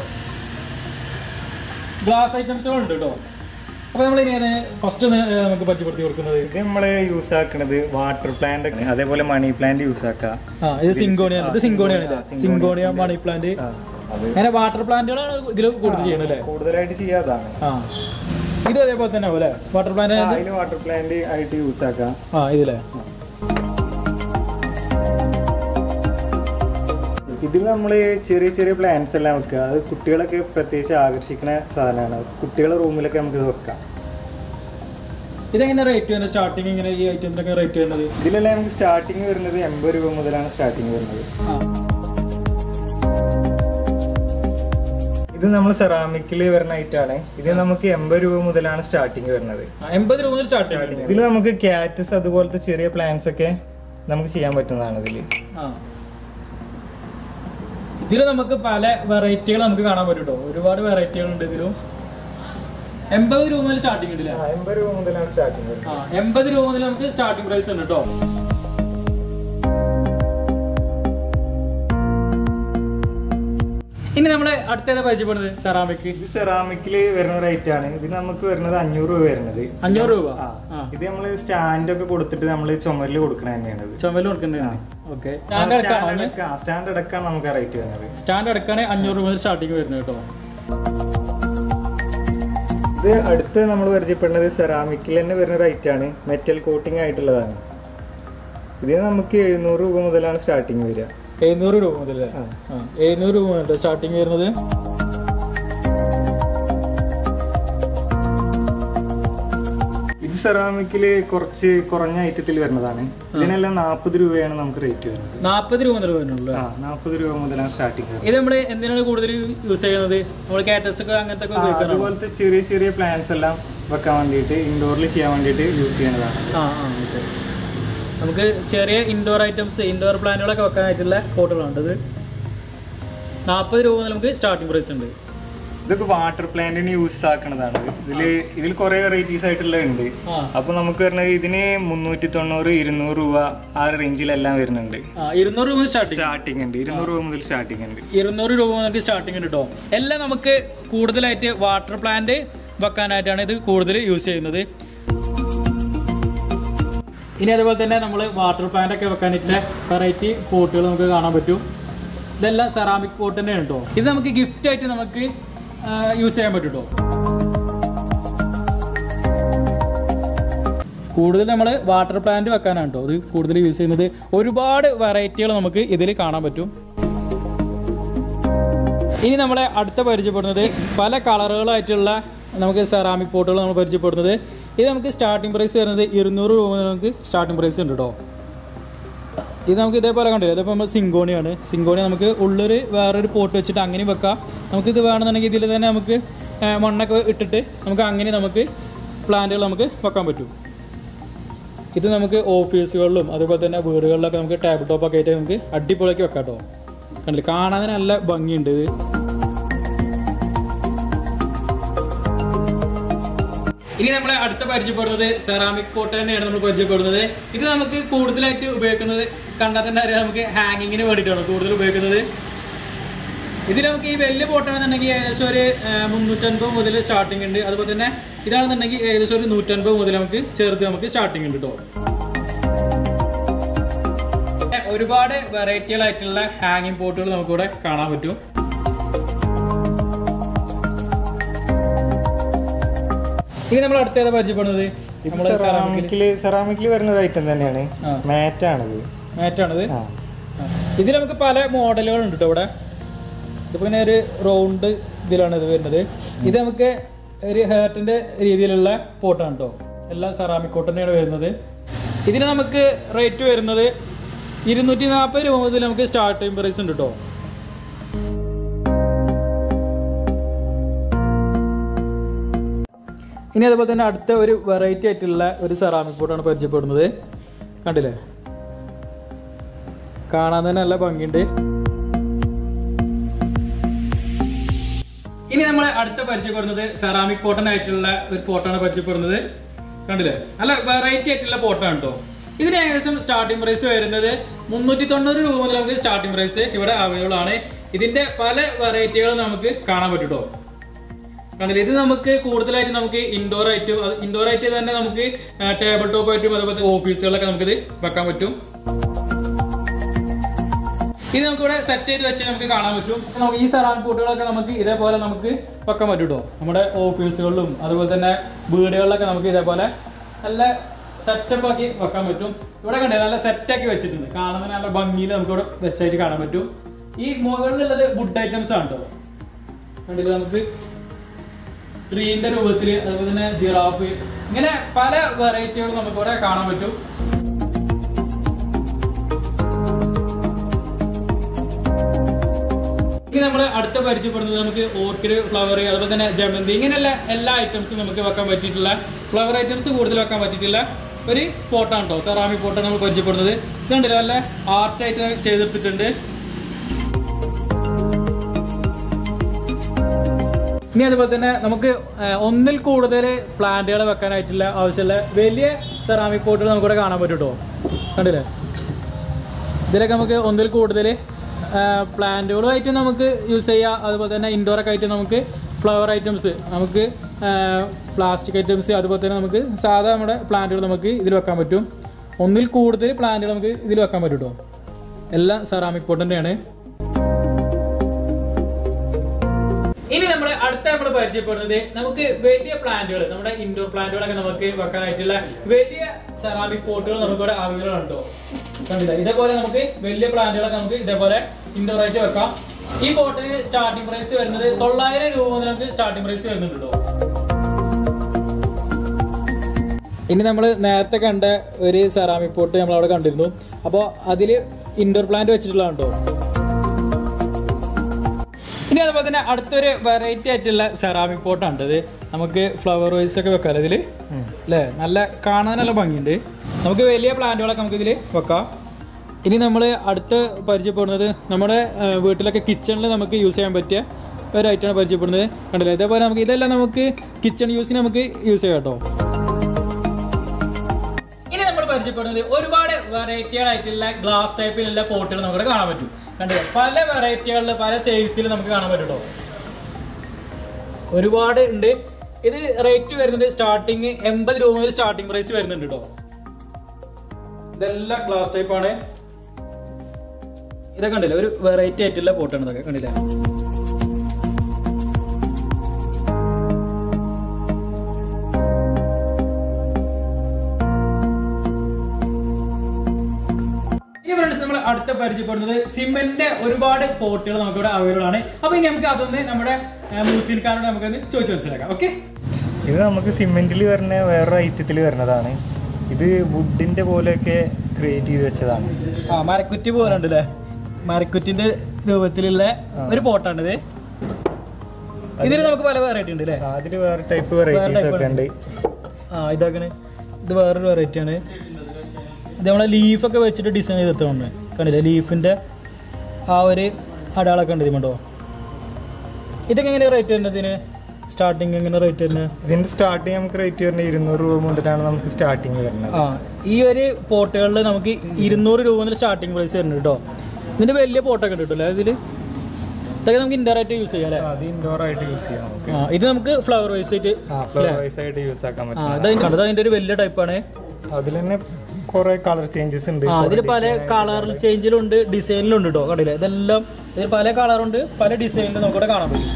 B: ഗ്ലാസ് ഐറ്റംസുകൾ ഉണ്ട് കേട്ടോ. അപ്പോൾ നമ്മൾ ഇനി ഫസ്റ്റ് നമുക്ക് പരിചയപ്പെടുത്തി കൊടുക്കുന്നത്
C: ഇത് നമ്മൾ യൂസ് ആക്കുന്നത് വാട്ടർ പ്ലാന്റ്, അതേപോലെ മണി പ്ലാന്റ് യൂസ് ആക്കാം.
B: ഇത് സിങ്കോണിയാണ്. ഇത് സിങ്കോണിയാണ്. സിങ്കോണിയ, മണി പ്ലാന്റ്, അങ്ങനെ വാട്ടർ പ്ലാന്റുകളാണ് ഇതിൽ കൂടുതൽ ചെയ്യണം അല്ലേ?
C: കൂടുതലായിട്ട് ചെയ്യാതാണ്.
B: ഇത് അതേപോലെ തന്നെ ആവും അല്ലേ? വാട്ടർ പ്ലാന്റ്
C: വാട്ടർ പ്ലാന്റ് ആയിട്ട് യൂസ് ആക്കാം.
B: ഇതില്ലേ
C: ഇതിൽ നമ്മൾ ചെറിയ ചെറിയ പ്ലാന്റ്സ് എല്ലാം വെക്കുക. അത് കുട്ടികളൊക്കെ പ്രത്യേകിച്ച് ആകർഷിക്കുന്ന സാധനമാണ്. കുട്ടികളുടെ റൂമിലൊക്കെ നമുക്ക് ഇത് വെക്കാം.
B: ഇതെങ്ങനെ റേറ്റ് വരുന്നത്? സ്റ്റാർട്ടിങ് ഇങ്ങനെ ഈ ഐറ്റംസിനൊക്കെ റേറ്റ് വരുന്നത്?
C: ഇതിലെല്ലാം നമുക്ക് സ്റ്റാർട്ടിങ് വരുന്നത് 80 രൂപ മുതലാണ് സ്റ്റാർട്ടിങ് വരുന്നത്. ഇത് നമ്മൾ സെറാമിക്കിൽ വരുന്ന ഐറ്റാണ്. ഇത് നമുക്ക് 80 രൂപ മുതലാണ് സ്റ്റാർട്ടിങ് വരുന്നത്.
B: 80 രൂപ മുതൽ സ്റ്റാർട്ടിങ്.
C: ഇതിൽ നമുക്ക് ക്യാറ്റസ് അതുപോലത്തെ ചെറിയ പ്ലാന്റ്സ് ഒക്കെ നമുക്ക് ചെയ്യാൻ പറ്റുന്നതാണ്.
B: ഇതിൽ നമുക്ക് പല വെറൈറ്റികൾ നമുക്ക് കാണാൻ പറ്റും കേട്ടോ. ഒരുപാട് വെറൈറ്റികൾ ഉണ്ട് ഇതിലും. 80 രൂപ മുതൽ സ്റ്റാർട്ടിങ് ഉണ്ട്.
C: 80 രൂപ മുതലാണ് സ്റ്റാർട്ടിങ് വരുന്നത്.
B: 80 രൂപ മുതൽ നമുക്ക് സ്റ്റാർട്ടിങ് പ്രൈസ് ഉണ്ട് കേട്ടോ. ഇനി നമ്മൾ അടുത്തേതാ പരിചയപ്പെടുന്നത്? സെറാമിക്.
C: ഇത് സെറാമിക്കിൽ വരുന്ന റേറ്റ് ആണ്. ഇത് നമുക്ക് വരുന്നത് 500 രൂപ വരുന്നത്.
B: 500 രൂപ.
C: ഇത് നമ്മൾ സ്റ്റാൻഡ് ഒക്കെ കൊടുത്തിട്ട് നമ്മൾ ചുമരിൽ കൊടുക്കണ തന്നെയാണ്.
B: ചുമരിൽ കൊടുക്കുന്നതാണ്. ഓക്കെ.
C: സ്റ്റാൻഡ് അടക്കാണ് നമുക്ക് റേറ്റ് വരുന്നത്.
B: സ്റ്റാൻഡ് അടക്കാണ് 500 രൂപ മുതൽ സ്റ്റാർട്ടിങ് വരുന്നത് കേട്ടോ.
C: ഇത് അടുത്ത് നമ്മൾ പരിചയപ്പെടുന്നത് സെറാമിക്കിൽ തന്നെ വരുന്ന റേറ്റ് ആണ്. മെറ്റൽ കോട്ടിംഗ് ആയിട്ടുള്ളതാണ്. ഇത് നമുക്ക് 700 രൂപ മുതലാണ് സ്റ്റാർട്ടിങ് വരിക.
B: 700 രൂപ മുതൽ. 700 രൂപ മുതൽ സ്റ്റാർട്ടിങ് വരുന്നത്.
C: ഇത് സെറാമിക്കില് കുറച്ച് കുറഞ്ഞ ഐറ്റത്തിൽ വരുന്നതാണ്. ഇതിനെല്ലാം 40 രൂപയാണ് നമുക്ക് റേറ്റ് വരുന്നത്.
B: 40 രൂപ മുതൽ വരുന്നുള്ളൂ.
C: 40 രൂപ മുതലാണ് സ്റ്റാർട്ടിങ്.
B: ഇത് നമ്മൾ എന്തിനാണ് കൂടുതൽ യൂസ് ചെയ്യുന്നത്? നമ്മൾ കാറ്റസ് ഒക്കെ അങ്ങനത്തെ
C: അതുപോലത്തെ ചെറിയ ചെറിയ പ്ലാന്റ്സ് എല്ലാം വെക്കാൻ വേണ്ടിയിട്ട് ഇൻഡോറിൽ ചെയ്യാൻ വേണ്ടിയിട്ട് യൂസ് ചെയ്യുന്നതാണ്.
B: നമുക്ക് ചെറിയ ഇൻഡോർ ഐറ്റംസ്, ഇൻഡോർ പ്ലാന്റുകളൊക്കെ വെക്കാനായിട്ടുള്ള പോട്ടുകളുണ്ട്. 40 രൂപ മുതൽ നമുക്ക് സ്റ്റാർട്ടിംഗ് പ്രൈസ് ഉണ്ട്.
C: ഇതൊക്കെ വാട്ടർ പ്ലാന്റിന് യൂസ് ആക്കുന്നതാണ്. ഇതിൽ കുറെ വെറൈറ്റീസ് ആയിട്ടുള്ള ഉണ്ട്. അപ്പൊ നമുക്ക് വരുന്നത് ഇതിന് 390, 200 രൂപ ആ റേഞ്ചിലെല്ലാം വരുന്നുണ്ട്.
B: 200 രൂപ
C: സ്റ്റാർട്ടിംഗ് ഉണ്ട്. 200 രൂപ മുതൽ സ്റ്റാർട്ടിംഗ് ഉണ്ട്.
B: 200 രൂപ മുതൽ സ്റ്റാർട്ടിംഗ് ഉണ്ട് കേട്ടോ. എല്ലാം നമുക്ക് കൂടുതലായിട്ട് വാട്ടർ പ്ലാന്റ് വെക്കാനായിട്ടാണ് ഇത് കൂടുതൽ യൂസ് ചെയ്യുന്നത്. ഇനി അതുപോലെ തന്നെ നമ്മൾ വാട്ടർ പ്ലാന്റ് ഒക്കെ വെക്കാനായിട്ടുള്ള വെറൈറ്റി പോട്ടുകൾ നമുക്ക് കാണാൻ പറ്റും. ഇതെല്ലാം സെറാമിക് പോട്ട് തന്നെയാണ് കേട്ടോ. ഇത് നമുക്ക് ഗിഫ്റ്റ് ആയിട്ട് നമുക്ക് യൂസ് ചെയ്യാൻ പറ്റും കേട്ടോ. കൂടുതൽ നമ്മൾ വാട്ടർ പ്ലാന്റ് വെക്കാനാണ് കേട്ടോ അത് കൂടുതൽ യൂസ് ചെയ്യുന്നത്. ഒരുപാട് വെറൈറ്റികൾ നമുക്ക് ഇതിൽ കാണാൻ പറ്റും. ഇനി നമ്മളെ അടുത്ത പരിചയപ്പെടുന്നത് പല കളറുകളായിട്ടുള്ള നമുക്ക് സെറാമിക് പോട്ടുകൾ നമ്മൾ പരിചയപ്പെടുന്നത്. ഇത് നമുക്ക് സ്റ്റാർട്ടിംഗ് പ്രൈസ് വരുന്നത് 200 രൂപ നമുക്ക് സ്റ്റാർട്ടിംഗ് പ്രൈസ് ഉണ്ട് കേട്ടോ. ഇത് നമുക്ക് ഇതേപോലെ കണ്ടില്ല, ഇതിപ്പോൾ നമ്മൾ സിങ്കോണിയാണ്. സിങ്കോണി നമുക്ക് ഉള്ളൊരു വേറൊരു പോട്ട് വെച്ചിട്ട് അങ്ങനെ വെക്കാം. നമുക്കിത് വേണമെന്നുണ്ടെങ്കിൽ ഇതിൽ തന്നെ നമുക്ക് മണ്ണൊക്കെ ഇട്ടിട്ട് നമുക്ക് അങ്ങനെ നമുക്ക് പ്ലാന്റുകൾ നമുക്ക് വെക്കാൻ പറ്റും. ഇത് നമുക്ക് ഓഫീസുകളിലും അതുപോലെ തന്നെ വീടുകളിലൊക്കെ നമുക്ക് ടേബിൾ ടോപ്പൊക്കെ ആയിട്ട് നമുക്ക് അടിപൊളിയാക്കി വെക്കാം കേട്ടോ. കണ്ടില്ല, കാണാൻ നല്ല ഭംഗിയുണ്ട് ഇത്. ഇനി നമ്മളെ അടുത്ത പരിചയപ്പെടുന്നത് സെറാമിക് പോട്ട് തന്നെയാണ് നമ്മൾ പരിചയപ്പെടുന്നത്. ഇത് നമുക്ക് കൂടുതലായിട്ട് ഉപയോഗിക്കുന്നത് കണ്ടാൽ തന്നെ അറിയാം, നമുക്ക് ഹാങ്ങിങ്ങിന് വേണ്ടിയിട്ടാണ് കൂടുതൽ ഉപയോഗിക്കുന്നത്. ഇതിൽ നമുക്ക് ഈ വലിയ പോട്ടാണെന്നുണ്ടെങ്കിൽ ഏകദേശം ഒരു 350 മുതൽ സ്റ്റാർട്ടിംഗ് ഉണ്ട്. അതുപോലെ തന്നെ ഇതാണെന്നുണ്ടെങ്കിൽ ഏകദേശം ഒരു 150 മുതൽ നമുക്ക് ചേർത്ത് നമുക്ക് സ്റ്റാർട്ടിംഗ് ഉണ്ട് കേട്ടോ. ഒരുപാട് വെറൈറ്റികളായിട്ടുള്ള ഹാങ്ങിങ് പോട്ടുകൾ നമുക്കിവിടെ കാണാൻ പറ്റും. ഇനി നമ്മൾ അടുത്തേത് പരിചയപ്പെടുന്നത്
C: സെറാമിക്കിൽ വരുന്ന ഒരു ഐറ്റം തന്നെയാണ്. മാറ്റാണിത്.
B: ഇതിൽ നമുക്ക് പല മോഡലുകളുണ്ട് കേട്ടോ ഇവിടെ. ഇതിപ്പോൾ ഇങ്ങനെ ഒരു റൗണ്ട് ഇതിലാണ് ഇത് വരുന്നത്. ഇത് നമുക്ക് ഒരു ഹേർട്ടിൻ്റെ രീതിയിലുള്ള പോട്ടാണ് കേട്ടോ. എല്ലാം സെറാമിക് പോട്ട് തന്നെയാണ് വരുന്നത്. ഇതിന് നമുക്ക് റേറ്റ് വരുന്നത് 240 രൂപ മുതൽ നമുക്ക് സ്റ്റാർട്ടിംഗ് പ്രൈസ് ഉണ്ട് കേട്ടോ. ഇനി അതുപോലെ തന്നെ അടുത്ത ഒരു വെറൈറ്റി ആയിട്ടുള്ള ഒരു സെറാമിക് പോട്ടാണ് പരിചയപ്പെടുന്നത്. കണ്ടില്ലേ, കാണാൻ തന്നെ നല്ല ഭംഗിയുണ്ട്. ഇനി നമ്മൾ അടുത്ത പരിചയപ്പെടുന്നത് സെറാമിക് പോട്ടനായിട്ടുള്ള ഒരു പോട്ടാണ് പരിചയപ്പെടുന്നത്. കണ്ടില്ലേ, നല്ല വെറൈറ്റി ആയിട്ടുള്ള പോട്ടാണ് കേട്ടോ. ഇതിന് ഏകദേശം സ്റ്റാർട്ടിംഗ് പ്രൈസ് വരുന്നത് 390 രൂപ മുതൽ നമുക്ക് സ്റ്റാർട്ടിംഗ് പ്രൈസ് ഇവിടെ അവൈലബിൾ ആണ്. ഇതിന്റെ പല വെറൈറ്റികളും നമുക്ക് കാണാൻ പറ്റും കേട്ടോ. കണ്ടില്ലേ, ഇത് നമുക്ക് കൂടുതലായിട്ട് നമുക്ക് ഇൻഡോർ ആയിട്ട് തന്നെ നമുക്ക് ടേബിൾ ടോപ്പ് ആയിട്ടും അതുപോലെ ഓഫീസുകളിലൊക്കെ നമുക്കിത് വെക്കാൻ പറ്റും. ഇത് നമുക്കിവിടെ സെറ്റ് ചെയ്ത് വെച്ച് നമുക്ക് കാണാൻ പറ്റും. നമുക്ക് ഈ സെറാമിക് പോട്ടുകളൊക്കെ നമുക്ക് ഇതേപോലെ നമുക്ക് വെക്കാൻ പറ്റും കേട്ടോ. നമ്മുടെ ഓഫീസുകളിലും അതുപോലെ തന്നെ വീടുകളിലൊക്കെ നമുക്ക് ഇതേപോലെ നല്ല സെറ്റപ്പ് ആക്കി വെക്കാൻ പറ്റും. ഇവിടെ കണ്ടേ നല്ല സെറ്റാക്കി വെച്ചിട്ടുണ്ട്. കാണുന്ന നല്ല ഭംഗിയിൽ നമുക്കിവിടെ വെച്ചായിട്ട് കാണാൻ പറ്റും. ഈ മുകളിലുള്ളത് വുഡ് ഐറ്റംസ് ആണ് കേട്ടോ. കണ്ടില്ല, നമുക്ക് ട്രീന്റെ രൂപത്തിൽ അതുപോലെ തന്നെ ജിറാഫ്, ഇങ്ങനെ പല വെറൈറ്റികളും നമുക്കിവിടെ കാണാൻ പറ്റും. ഇനി നമ്മൾ അടുത്ത പരിചയപ്പെടുന്നത് നമുക്ക് ഓർക്കിഡ്, ഫ്ലവർ, അതുപോലെ തന്നെ ജമന്തി, ഇങ്ങനെയുള്ള എല്ലാ ഐറ്റംസും നമുക്ക് വെക്കാൻ പറ്റിയിട്ടുള്ള ഫ്ലവർ ഐറ്റംസ് കൂടുതൽ വെക്കാൻ പറ്റിയിട്ടുള്ള ഒരു പോട്ടാണ് കേട്ടോ. സെറാമിക് പോട്ടാണ് നമ്മൾ പരിചയപ്പെടുന്നത്. ഇത് കണ്ടില്ല, നല്ല ആർട്ടായിട്ട് ചെയ്തെടുത്തിട്ടുണ്ട്. ഇനി അതുപോലെ തന്നെ നമുക്ക് ഒന്നിൽ കൂടുതൽ പ്ലാന്റുകൾ വെക്കാനായിട്ടുള്ള ആവശ്യമുള്ള വലിയ സെറാമിക് പോട്ടുകൾ നമുക്കിവിടെ കാണാൻ പറ്റും കേട്ടോ. കണ്ടില്ലേ, ഇതിലൊക്കെ നമുക്ക് ഒന്നിൽ കൂടുതൽ പ്ലാന്റുകളുമായിട്ട് നമുക്ക് യൂസ് ചെയ്യാം. അതുപോലെ തന്നെ ഇൻഡോറൊക്കെ ആയിട്ട് നമുക്ക് ഫ്ലവർ ഐറ്റംസ്, നമുക്ക് പ്ലാസ്റ്റിക് ഐറ്റംസ്, അതുപോലെ തന്നെ നമുക്ക് സാധാ നമ്മുടെ പ്ലാന്റുകൾ നമുക്ക് ഇതിൽ വെക്കാൻ പറ്റും. ഒന്നിൽ കൂടുതൽ പ്ലാന്റുകൾ നമുക്ക് ഇതിൽ വെക്കാൻ പറ്റും കേട്ടോ. എല്ലാം സെറാമിക് പോട്ട് തന്നെയാണ്. ഇനി നമ്മൾ പരിചയപ്പെടുന്നത് നമുക്ക് വലിയ പ്ലാന്റുകൾ, നമ്മുടെ ഇൻഡോർ പ്ലാന്റുകളൊക്കെ നമുക്ക് വെക്കാനായിട്ടുള്ള വലിയ സെറാമിക് പോട്ടുകൾ നമുക്കിവിടെ അവൈലബിൾ ആണ് കേട്ടോ. കണ്ടില്ല, ഇതേപോലെ നമുക്ക് വലിയ പ്ലാന്റുകളൊക്കെ നമുക്ക് ഇതേപോലെ ഇൻഡോർ ആയിട്ട് വെക്കാം. ഈ പോട്ടിന് സ്റ്റാർട്ടിംഗ് പ്രൈസ് വരുന്നത് 900 രൂപ മുതൽ നമുക്ക് സ്റ്റാർട്ടിംഗ് പ്രൈസ് വരുന്നുണ്ട് കേട്ടോ. ഇനി നമ്മൾ നേരത്തെ കണ്ട ഒരു സെറാമിക് പോട്ട് നമ്മളവിടെ കണ്ടിരുന്നു. അപ്പോൾ അതിൽ ഇൻഡോർ പ്ലാന്റ് വെച്ചിട്ടുള്ളതാണ് കേട്ടോ. ഇനി അതുപോലെ തന്നെ അടുത്തൊരു വെറൈറ്റി ആയിട്ടുള്ള സെറാമിക് പോട്ടാണ് ഇത്. നമുക്ക് ഫ്ലവർ വൈസ് ഒക്കെ വെക്കാം ഇതിൽ അല്ലേ. നല്ല കാണാൻ നല്ല ഭംഗിയുണ്ട്. നമുക്ക് വലിയ പ്ലാന്റുകളൊക്കെ നമുക്ക് ഇതിൽ വെക്കാം. ഇനി നമ്മൾ അടുത്ത് പരിചയപ്പെടുന്നത് നമ്മുടെ വീട്ടിലൊക്കെ കിച്ചണിൽ നമുക്ക് യൂസ് ചെയ്യാൻ പറ്റിയ ഒരു ഐറ്റമാണ് പരിചയപ്പെടുന്നത്. കണ്ടില്ലേ, ഇതേപോലെ നമുക്ക് ഇതെല്ലാം നമുക്ക് കിച്ചൺ യൂസിന് നമുക്ക് യൂസ് ചെയ്യാം കേട്ടോ. ഇനി നമ്മൾ പരിചയപ്പെടുന്നത് ഒരുപാട് വെറൈറ്റികളായിട്ടുള്ള ഗ്ലാസ് ടൈപ്പിലുള്ള പോട്ടുകൾ നമുക്ക് കാണാൻ പറ്റും. കണ്ടില്ലേ, പല വെറൈറ്റികളിൽ പല സൈസിൽ നമുക്ക് കാണാൻ പറ്റും കേട്ടോ. ഒരുപാട് ഉണ്ട്. ഇത് റേറ്റ് വരുന്നത് സ്റ്റാർട്ടിങ് 80 രൂപ മുതൽ സ്റ്റാർട്ടിംഗ് പ്രൈസ് വരുന്നുണ്ട് കേട്ടോ. ഇതെല്ലാം ഗ്ലാസ് ടൈപ്പാണ്. ഇതൊക്കെ കണ്ടില്ലേ, ഒരു വെറൈറ്റി ആയിട്ടുള്ള പോട്ടാണ് ഇതൊക്കെ. കണ്ടില്ലേ, അടുത്ത പരിചയപ്പെടുന്നത് സിമെന്റിന്റെ ഒരുപാട് പോട്ടുകൾ നമുക്ക് ഇവിടെ അവൈലബിൾ ആണ്. അപ്പൊ ഇനി നമുക്ക് അതൊന്ന് നമ്മുടെ മൂസിൻകാരോട് നമുക്കൊന്ന് ചോദിച്ചു മനസ്സിലാക്കാം. ഓക്കെ,
C: ഇത് നമുക്ക് സിമെന്റിൽ വരുന്ന വേറൊരു ഐറ്റത്തിൽ വരുന്നതാണ്. ഇത് വുഡിന്റെ പോലെയൊക്കെ ക്രിയേറ്റ് ചെയ്ത് വെച്ചതാണ്.
B: മരക്കുറ്റി പോലെ ഉണ്ടല്ലേ, മരക്കുറ്റിന്റെ രൂപത്തിലുള്ള ഒരു പോട്ടാണിത്. ഇതിന് നമുക്ക് പല വെറൈറ്റി ഉണ്ട് അല്ലേ?
C: അതിൽ വേറെ ടൈപ്പ് വെറൈറ്റീസ് ഒക്കെ ഉണ്ട്.
B: ഇതാക്കണേ, ഇത് വേറൊരു വെറൈറ്റി ആണ്. ഇത് നമ്മളെ ലീഫൊക്കെ വെച്ചിട്ട് ഡിസൈൻ ചെയ്തിട്ടുണ്ട്, കണ്ടില്ലേ? ലീഫിന്റെ ആ ഒരു അടയാളൊക്കെ ഉണ്ട് ഇതിമുണ്ടോ. ഇതൊക്കെ എങ്ങനെ റേറ്റ് വരുന്നത്? ഇതിന് സ്റ്റാർട്ടിങ് എങ്ങനെ റേറ്റ് വരുന്നത്?
C: ഇതിന്റെ സ്റ്റാർട്ടിങ് നമുക്ക് റേറ്റ് വരുന്നത് 200 രൂപ മുതലാണ് നമുക്ക് സ്റ്റാർട്ടിങ് വരുന്നത്.
B: ഈ ഒരു പോട്ടുകളിൽ നമുക്ക് 200 രൂപ മുതൽ സ്റ്റാർട്ടിങ് പ്രൈസ് വരുന്നുണ്ട് കേട്ടോ. ഇതിന്റെ വലിയ പോട്ടൊക്കെ ഉണ്ട് കേട്ടോ. ഇതിൽ ഇതൊക്കെ നമുക്ക് ഇൻഡോർ ആയിട്ട് യൂസ് ചെയ്യാം അല്ലേ?
C: അത് ഇൻഡോർ ആയിട്ട് യൂസ് ചെയ്യാം.
B: ഇത് നമുക്ക് ഫ്ലവർ വൈസ്
C: ആയിട്ട് യൂസ് ആക്കാൻ പറ്റും.
B: അതിന്റെ ഒരു വലിയ ടൈപ്പാണ്.
C: അതിൽ തന്നെ കുറെ കളർ ചേഞ്ചസ് ഉണ്ട്.
B: ഇതിൽ പല കളർ ചേഞ്ചിലുണ്ട്, ഡിസൈനിലുണ്ട് കേട്ടോ. കണ്ടില്ലേ? ഇതെല്ലാം ഇതിൽ പല കളറുണ്ട്, പല ഡിസൈനിലും നമുക്കിവിടെ കാണാൻ പറ്റും.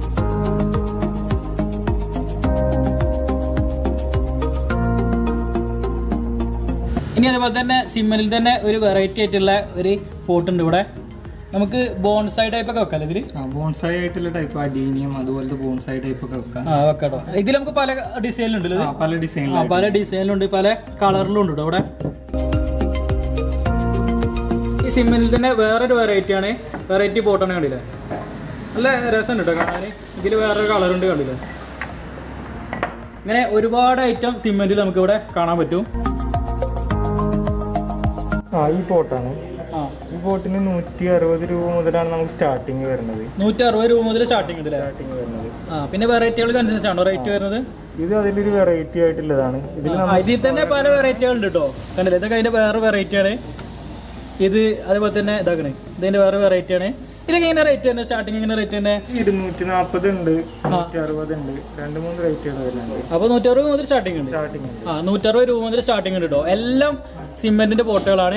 B: ഇനി അതേപോലെ തന്നെ സിമ്മനിൽ തന്നെ ഒരു വെറൈറ്റി ആയിട്ടുള്ള ഒരു പോട്ടുണ്ട് ഇവിടെ. നമുക്ക് ബോൺസായി ടൈപ്പ് ഒക്കെ വെക്കാം. ഇതില്
C: ബോൺസായി ആയിട്ടുള്ള ടൈപ്പ് അഡീനിയം അതുപോലത്തെ ബോൺസായി ടൈപ്പ് ഒക്കെ
B: വെക്കാട്ടോ. ഇതിൽ നമുക്ക് പല ഡിസൈനിലുണ്ട്,
C: പല
B: ഡിസൈനിലുണ്ട്, പല കളറിലും ഉണ്ട് ഇവിടെ. ഈ സിമ്മനിൽ തന്നെ വേറൊരു വെറൈറ്റി ആണ്, വെറൈറ്റി പോട്ടാണ്. കണ്ടില്ലേ? നല്ല രസമുണ്ട് കേട്ടോ കാണാൻ. ഇതിൽ വേറൊരു കളറുണ്ട്, കണ്ടില്ലേ? ഇങ്ങനെ ഒരുപാട് ഐറ്റം സിമെന്റിൽ നമുക്ക് ഇവിടെ കാണാൻ പറ്റും.
C: ഈ പോട്ടാണ്. ഈ പോട്ടിന് 160 രൂപ മുതലാണ് നമുക്ക് സ്റ്റാർട്ടിങ് വരുന്നത്.
B: 160 രൂപ മുതൽ സ്റ്റാർട്ടിങ് വരുന്നത്. പിന്നെ വെറൈറ്റികൾക്ക് അനുസരിച്ചാണോ റേറ്റ് വരുന്നത്?
C: ഇത് അതിലൊരു വെറൈറ്റി ആയിട്ടുള്ളതാണ്.
B: ഇതിൽ തന്നെ പല വെറൈറ്റികൾ ഉണ്ട് കേട്ടോ. കണ്ടില്ലേ? ഇതൊക്കെ അതിന്റെ വേറെ വെറൈറ്റി ആണ്. ഇത് അതേപോലെ തന്നെ ഇതാക്കണേ, ഇതിന്റെ വേറെ വെറൈറ്റി ആണ്. ഇതൊക്കെ എങ്ങനെ റേറ്റ് തന്നെ? സ്റ്റാർട്ടിങ് എങ്ങനെ റേറ്റ് തന്നെ?
C: 240 ഉണ്ട്, 160 ഉണ്ട്, 2-3 റേറ്റുകൾ വരുന്നുണ്ട്.
B: അപ്പൊ 160 മുതൽ സ്റ്റാർട്ടിങ് ഉണ്ട്. 160 രൂപ മുതൽ സ്റ്റാർട്ടിങ് ഉണ്ട് കേട്ടോ. എല്ലാം സിമെന്റിന്റെ പോട്ടുകളാണ്.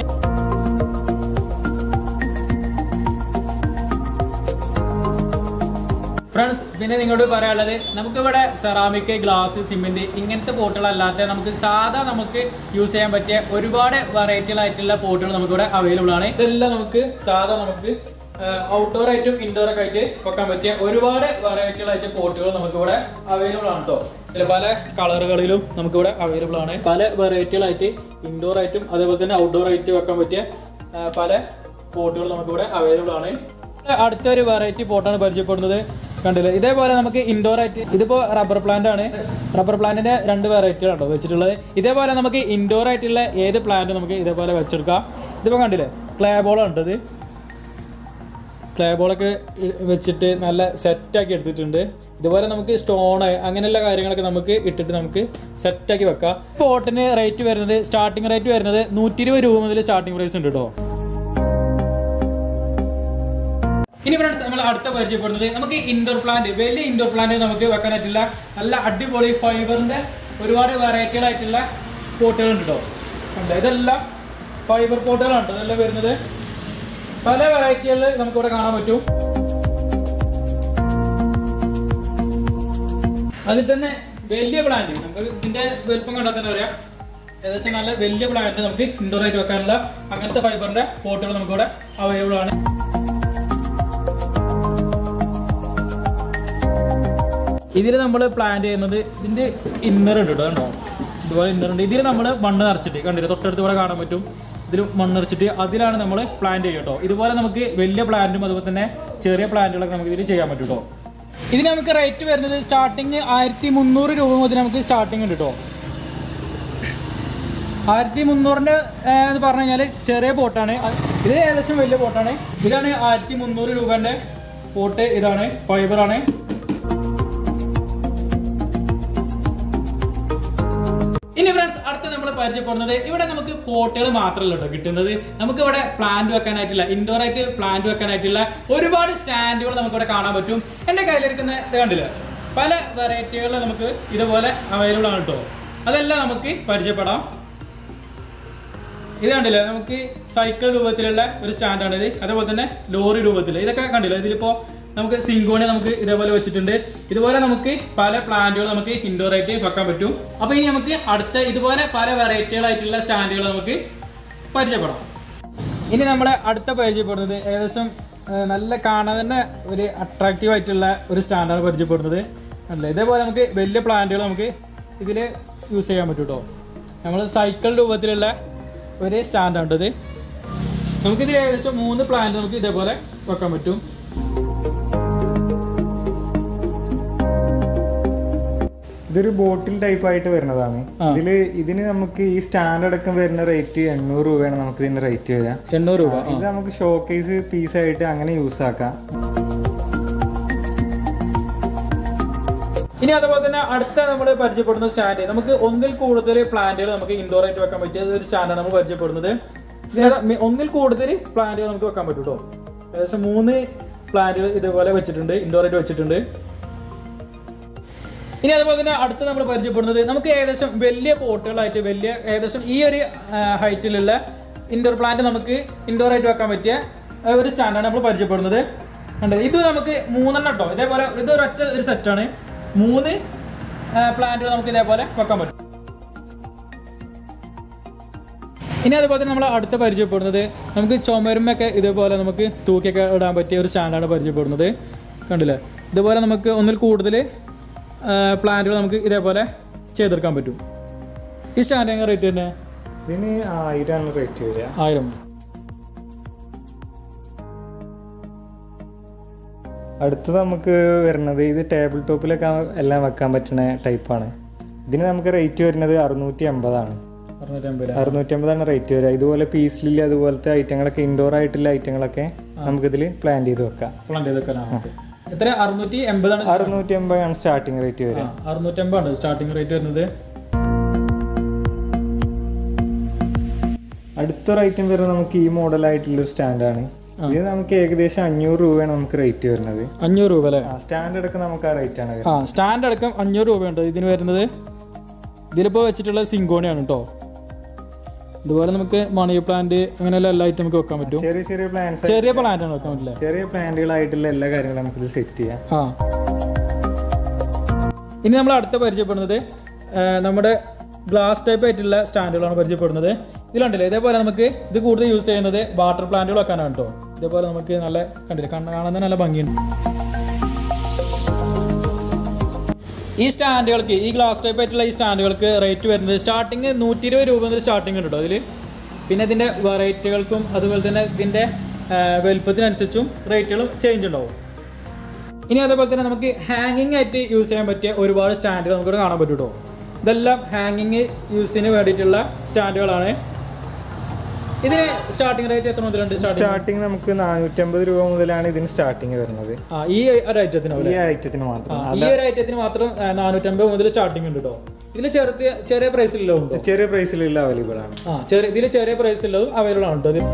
B: ഫ്രണ്ട്സ്, പിന്നെ നിങ്ങളോട് പറയാനുള്ളത്, നമുക്കിവിടെ സെറാമിക്, ഗ്ലാസ്, സിമെന്റ് ഇങ്ങനത്തെ പോട്ടുകളല്ലാത്ത നമുക്ക് സാധാ നമുക്ക് യൂസ് ചെയ്യാൻ പറ്റിയ ഒരുപാട് വെറൈറ്റികളായിട്ടുള്ള പോട്ടുകൾ നമുക്കിവിടെ അവൈലബിൾ ആണ്. ഇതെല്ലാം നമുക്ക് സാധാ നമുക്ക് ഔട്ട്ഡോർ ആയിട്ടും ഇൻഡോർ ഒക്കെ ആയിട്ട് വെക്കാൻ പറ്റിയ ഒരുപാട് വെറൈറ്റികളായിട്ട് പോട്ടുകൾ നമുക്കിവിടെ അവൈലബിൾ ആണ് കേട്ടോ. ഇതിൽ പല കളറുകളിലും നമുക്കിവിടെ അവൈലബിൾ ആണ്. പല വെറൈറ്റികളായിട്ട് ഇൻഡോർ ആയിട്ടും അതേപോലെ തന്നെ ഔട്ട്ഡോർ ആയിട്ട് വെക്കാൻ പറ്റിയ പല പോട്ടുകൾ നമുക്കിവിടെ അവൈലബിൾ ആണ്. അടുത്തൊരു വെറൈറ്റി പോട്ടാണ് പരിചയപ്പെടുന്നത്. കണ്ടില്ലേ? ഇതേപോലെ നമുക്ക് ഇൻഡോർ ആയിട്ട്, ഇതിപ്പോൾ റബ്ബർ പ്ലാന്റ് ആണ്. റബ്ബർ പ്ലാന്റിന്റെ 2 വെറൈറ്റികളാണ് കേട്ടോ വെച്ചിട്ടുള്ളത്. ഇതേപോലെ നമുക്ക് ഇൻഡോർ ആയിട്ടുള്ള ഏത് പ്ലാന്റ് നമുക്ക് ഇതേപോലെ വെച്ചെടുക്കാം. ഇതിപ്പോൾ കണ്ടില്ലേ? ക്ലേ ബോളാണ് ഇത്. ക്ലേ ബോളൊക്കെ വെച്ചിട്ട് നല്ല സെറ്റാക്കി എടുത്തിട്ടുണ്ട്. ഇതുപോലെ നമുക്ക് സ്റ്റോണ് അങ്ങനെയുള്ള കാര്യങ്ങളൊക്കെ നമുക്ക് ഇട്ടിട്ട് നമുക്ക് സെറ്റാക്കി വെക്കാം. പോട്ടിന് റേറ്റ് വരുന്നത്, സ്റ്റാർട്ടിങ് റേറ്റ് വരുന്നത് 120 രൂപ മുതൽ സ്റ്റാർട്ടിങ് പ്രൈസ് ഉണ്ട് കേട്ടോ. ഇനി ഫ്രണ്ട്സ്, നമ്മൾ അടുത്ത പരിചയപ്പെടുന്നത് നമുക്ക് ഇൻഡോർ പ്ലാന്റ്, വലിയ ഇൻഡോർ പ്ലാന്റ് നമുക്ക് വെക്കാനായിട്ടുള്ള നല്ല അടിപൊളി ഫൈബറിന്റെ ഒരുപാട് വെറൈറ്റികളായിട്ടുള്ള പോട്ടുകളുണ്ട് കേട്ടോ. ഇതെല്ലാം ഫൈബർ പോട്ടുകളാണ് ഇതെല്ലാം വരുന്നത്. പല വെറൈറ്റികളിൽ നമുക്കിവിടെ കാണാൻ പറ്റും. അതിൽ തന്നെ വലിയ പ്ലാന്റ്, നമുക്ക് ഇതിന്റെ വലുപ്പം കണ്ടാൽ തന്നെ അറിയാം. ഏകദേശം നല്ല വലിയ പ്ലാന്റ് നമുക്ക് ഇൻഡോർ ആയിട്ട് വെക്കാനുള്ള അങ്ങനത്തെ ഫൈബറിന്റെ പോട്ടുകൾ നമുക്കിവിടെ അവൈലബിൾ ആണ്. ഇതിൽ നമ്മൾ പ്ലാന്റ് ചെയ്യുന്നത്, ഇതിന്റെ ഇന്നർ ഉണ്ട് കേട്ടോ. കണ്ടോ? ഇതുപോലെ ഇന്നർ ഉണ്ട്. ഇതിൽ നമ്മൾ മണ്ണ് നിറച്ചിട്ട്, കണ്ടില്ല? തൊട്ടടുത്ത് ഇവിടെ കാണാൻ പറ്റും. ഇതിൽ മണ്ണ് നിറച്ചിട്ട് അതിലാണ് നമ്മൾ പ്ലാന്റ് ചെയ്യുക കേട്ടോ. ഇതുപോലെ നമുക്ക് വലിയ പ്ലാന്റും അതുപോലെ തന്നെ ചെറിയ പ്ലാന്റുകളൊക്കെ നമുക്ക് ഇതിൽ ചെയ്യാൻ പറ്റും കേട്ടോ. ഇതിന് നമുക്ക് റേറ്റ് വരുന്നത് സ്റ്റാർട്ടിങ് 1300 രൂപ മുതൽ നമുക്ക് സ്റ്റാർട്ടിങ് ഉണ്ട് കേട്ടോ. 1300 എന്ന് പറഞ്ഞു കഴിഞ്ഞാൽ ചെറിയ പോട്ടാണ്. ഇത് ഏകദേശം വലിയ പോട്ടാണ്. ഇതാണ് 1300 രൂപേൻ്റെ പോട്ട്. ഇതാണ് ഫൈബറാണ്. ഇനി ഫ്രണ്ട്സ്, അടുത്ത നമ്മൾ പരിചയപ്പെടുന്നത്, ഇവിടെ നമുക്ക് പോട്ടുകൾ മാത്രമല്ല കേട്ടോ കിട്ടുന്നത്. നമുക്ക് ഇവിടെ പ്ലാന്റ് വെക്കാനായിട്ടുള്ള, ഇൻഡോർ ആയിട്ട് പ്ലാന്റ് വെക്കാനായിട്ടുള്ള ഒരുപാട് സ്റ്റാൻഡുകൾ നമുക്കിവിടെ കാണാൻ പറ്റും. എൻ്റെ കയ്യിലിരിക്കുന്ന ഇത് കണ്ടില്ല? പല വെറൈറ്റികൾ നമുക്ക് ഇതുപോലെ അവൈലബിൾ ആണ് കേട്ടോ. അതെല്ലാം നമുക്ക് പരിചയപ്പെടാം. ഇത് കണ്ടില്ലേ? നമുക്ക് സൈക്കിൾ രൂപത്തിലുള്ള ഒരു സ്റ്റാൻഡാണിത്. അതേപോലെ തന്നെ ലോറി രൂപത്തിൽ. ഇതൊക്കെ കണ്ടില്ല? ഇതിലിപ്പോൾ നമുക്ക് സിങ്കോണി നമുക്ക് ഇതേപോലെ വെച്ചിട്ടുണ്ട്. ഇതുപോലെ നമുക്ക് പല പ്ലാന്റുകൾ നമുക്ക് ഇൻഡോർ ആയിട്ട് വെക്കാൻ പറ്റും. അപ്പോൾ ഇനി നമുക്ക് അടുത്ത ഇതുപോലെ പല വെറൈറ്റികളായിട്ടുള്ള സ്റ്റാൻഡുകൾ നമുക്ക് പരിചയപ്പെടാം. ഇനി നമ്മളെ അടുത്ത പരിചയപ്പെടുന്നത് ഏകദേശം നല്ല കാണാൻ തന്നെ ഒരു അട്രാക്റ്റീവ് ആയിട്ടുള്ള ഒരു സ്റ്റാൻഡാണ് പരിചയപ്പെടുന്നത്. അല്ലേ ഇതേപോലെ നമുക്ക് വലിയ പ്ലാന്റുകൾ നമുക്ക് ഇതിൽ യൂസ് ചെയ്യാൻ പറ്റും കേട്ടോ. നമ്മൾ സൈക്കിൾ രൂപത്തിലുള്ള ഒരു സ്റ്റാൻഡാണ് ഇത്. നമുക്കിത് ഏകദേശം 3 പ്ലാന്റ് നമുക്ക് ഇതേപോലെ വെക്കാൻ പറ്റും.
C: ഇതൊരു ബോട്ടിൽ ടൈപ്പ് ആയിട്ട് വരുന്നതാണ്. ഇതിന് നമുക്ക് ഈ സ്റ്റാൻഡ് അടക്കം വരുന്ന റേറ്റ് 800 രൂപയാണ് നമുക്ക് ഇതിന്റെ റേറ്റ് വരിക.
B: 800 രൂപ.
C: ഇത് നമുക്ക് ഷോക്കേസ് പീസ് ആയിട്ട് അങ്ങനെ യൂസ് ആക്കാം.
B: ഇനി അതുപോലെ തന്നെ അടുത്ത നമ്മൾ പരിചയപ്പെടുന്ന സ്റ്റാൻഡ് നമുക്ക് ഒന്നിൽ കൂടുതൽ പ്ലാന്റുകൾ നമുക്ക് ഇൻഡോർ ആയിട്ട് വെക്കാൻ പറ്റിയ ഒരു സ്റ്റാൻഡാണ് നമ്മൾ പരിചയപ്പെടുന്നത്. ഒന്നിൽ കൂടുതൽ പ്ലാന്റുകൾ നമുക്ക് വെക്കാൻ പറ്റും കേട്ടോ. ഏകദേശം 3 പ്ലാന്റുകൾ ഇതുപോലെ വെച്ചിട്ടുണ്ട്, ഇൻഡോർ ആയിട്ട് വെച്ചിട്ടുണ്ട്. ഇനി അതുപോലെ തന്നെ അടുത്ത് നമ്മൾ പരിചയപ്പെടുന്നത് നമുക്ക് ഏകദേശം വലിയ പോട്ടുകളായിട്ട് ഏകദേശം ഈ ഒരു ഹൈറ്റിലുള്ള ഇൻഡോർ പ്ലാന്റ് നമുക്ക് ഇൻഡോർ ആയിട്ട് വെക്കാൻ പറ്റിയ ഒരു സ്റ്റാൻഡാണ് നമ്മൾ പരിചയപ്പെടുന്നത്. ഇത് നമുക്ക് 3 കേട്ടോ. ഇതേപോലെ ഇതൊരൊറ്റ ഒരു സെറ്റാണ്. 3 പ്ലാന്റുകൾ നമുക്ക് ഇതേപോലെ വെക്കാൻ പറ്റും. ഇനി അതുപോലെ തന്നെ നമ്മൾ അടുത്ത പരിചയപ്പെടുന്നത് നമുക്ക് ചുമരുമൊക്കെ ഇതേപോലെ നമുക്ക് തൂക്കിയൊക്കെ ഇടാൻ പറ്റിയ ഒരു സ്റ്റാൻഡാണ് പരിചയപ്പെടുന്നത്. കണ്ടില്ലേ ഇതുപോലെ നമുക്ക് ഒന്നിൽ കൂടുതൽ പ്ലാന്റുകൾ നമുക്ക് ഇതേപോലെ ചെയ്തെടുക്കാൻ പറ്റും. ഈ സ്റ്റാൻഡ് എങ്ങനെ റേറ്റ് തന്നെ?
C: ഇതിന് 1000 റേറ്റ് വരിക.
B: 1000.
C: അടുത്തത് നമുക്ക് വരുന്നത് ഇത് ടേബിൾ ടോപ്പിലൊക്കെ എല്ലാം വെക്കാൻ പറ്റുന്ന ടൈപ്പാണ്. ഇതിന് നമുക്ക് റേറ്റ് വരുന്നത് 680 650 റേറ്റ് വരിക. ഇതുപോലെ പീസിലില്ല അതുപോലത്തെ ഐറ്റങ്ങളൊക്കെ ഇൻഡോർ ആയിട്ടുള്ള ഐറ്റങ്ങളൊക്കെ നമുക്കിതിൽ പ്ലാൻ ചെയ്ത് വെക്കാം. 680 ആണ് സ്റ്റാർട്ടിംഗ് റേറ്റ് വരിക.
B: 680 ആണ് സ്റ്റാർട്ടിംഗ് റേറ്റ് വരുന്നത്.
C: അടുത്തൊരു ഐറ്റം വരുന്നത് നമുക്ക് ഈ മോഡലായിട്ടുള്ളൊരു സ്റ്റാൻഡാണ്. ഇത് നമുക്ക് ഏകദേശം 500 രൂപയാണ് നമുക്ക് റേറ്റ് വരുന്നത്.
B: 500 രൂപ അല്ലേ?
C: സ്റ്റാൻഡ് അടക്കം നമുക്ക് ആ റേറ്റ് ആണ്.
B: സ്റ്റാൻഡ് അടക്കം 500 രൂപയുണ്ട് ഇതിന് വരുന്നത്. ഇതിലിപ്പോൾ വെച്ചിട്ടുള്ള സിങ്കോണിയാണ് കേട്ടോ. ഇതുപോലെ നമുക്ക് മണി പ്ലാന്റ് അങ്ങനെയുള്ള എല്ലാ ഐറ്റം നമുക്ക് വെക്കാൻ പറ്റും. ചെറിയ പ്ലാന്റ് ആണ് വെക്കാൻ പറ്റില്ല.
C: ചെറിയ പ്ലാന്റുകളായിട്ടുള്ള എല്ലാ കാര്യങ്ങളും നമുക്ക് സെറ്റ് ചെയ്യാം.
B: ഇനി നമ്മൾ അടുത്ത പരിചയപ്പെടുന്നത് നമ്മുടെ ഗ്ലാസ് ടൈപ്പ് ആയിട്ടുള്ള സ്റ്റാൻഡുകളാണ് പരിചയപ്പെടുന്നത്. ഇതിലുണ്ടല്ലോ ഇതേപോലെ നമുക്ക് ഇത് കൂടുതൽ യൂസ് ചെയ്യുന്നത് വാട്ടർ പ്ലാന്റുകൾ വെക്കാനാണ് കേട്ടോ. ഇതേപോലെ നമുക്ക് നല്ല കണ്ടില്ല കാണാൻ നല്ല ഭംഗിയുണ്ട്. ഈ സ്റ്റാൻഡുകൾക്ക് ഈ ഗ്ലാസ് ടൈപ്പ് ആയിട്ടുള്ള ഈ സ്റ്റാൻഡുകൾക്ക് റേറ്റ് വരുന്നത് സ്റ്റാർട്ടിങ് 120 രൂപ മുതൽ സ്റ്റാർട്ടിങ് ഉണ്ട് കേട്ടോ അതിൽ. പിന്നെ ഇതിൻ്റെ വെറൈറ്റികൾക്കും അതുപോലെ തന്നെ ഇതിൻ്റെ വലുപ്പത്തിനനുസരിച്ചും റേറ്റുകളും ചേഞ്ച് ഉണ്ടാവും. ഇനി അതേപോലെ തന്നെ നമുക്ക് ഹാങ്ങിങ് ആയിട്ട് യൂസ് ചെയ്യാൻ പറ്റിയ ഒരുപാട് സ്റ്റാൻഡുകൾ നമുക്കിവിടെ കാണാൻ പറ്റും കേട്ടോ. ഇതെല്ലാം ഹാങ്ങിങ് യൂസിന് വേണ്ടിയിട്ടുള്ള സ്റ്റാൻഡുകളാണ്. ഇതിന് സ്റ്റാർട്ടിംഗ് റേറ്റ് എത്ര മുതലുണ്ട്?
C: സ്റ്റാർട്ടിംഗ് നമുക്ക് 450 രൂപ മുതലാണ് ഇതിന് സ്റ്റാർട്ടിംഗ് വരുന്നത്.
B: ഈ ഒരു ഐറ്റത്തിന്
C: മാത്രം
B: 450 മുതൽ സ്റ്റാർട്ടിംഗ് ഉണ്ട് കേട്ടോ. ഇതിൽ ചെറിയ പ്രൈസിലുള്ളതും
C: ചെറിയ പ്രൈസിലുള്ള അവൈലബിൾ ആണ്.
B: ഇതിൽ ചെറിയ പ്രൈസിലുള്ളതും അവൈലബിൾ ആണ് കേട്ടോ.